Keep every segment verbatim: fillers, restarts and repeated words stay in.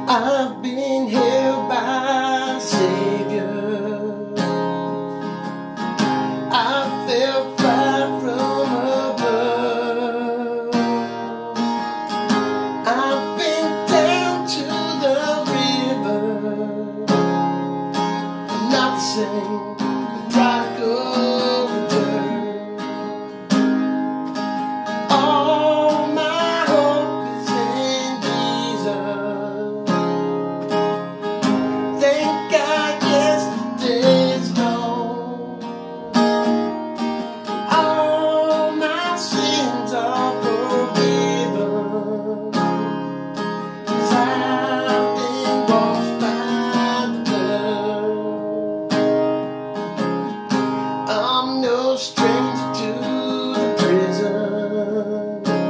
I've been held by a Savior. I fell far from above. I've been down to the river. I'm not the same. The prodigal returned. All my hope is in Jesus. Thank God yesterday's gone. All my sins are forgiven, 'cause I've been washed by the blood. I'm no stranger to the prison.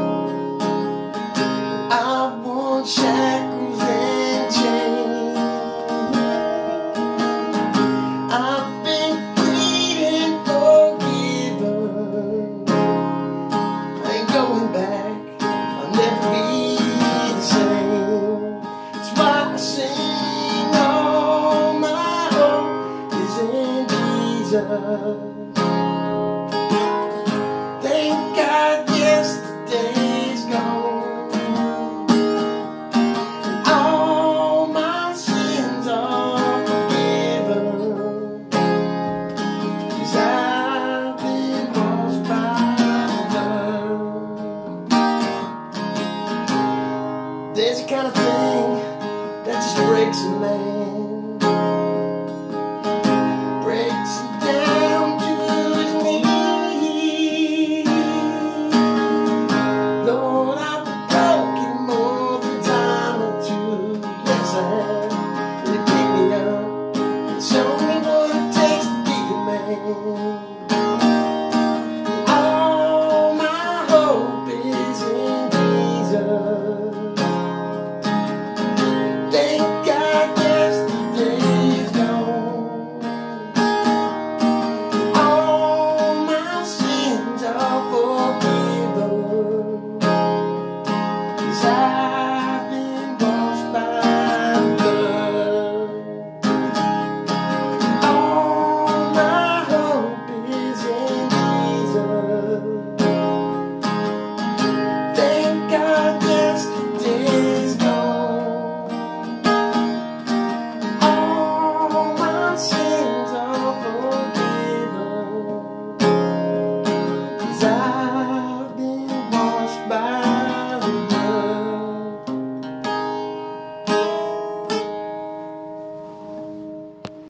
I've worn shackles and chains. I've been pleading forgiven. I ain't going back. I'll never be the same. That's why I sing. All my hope is in Jesus. Thank God yesterday's gone. All my sins are forgiven, 'cause I've been washed by the blood. There's a kind of thing that just breaks a man.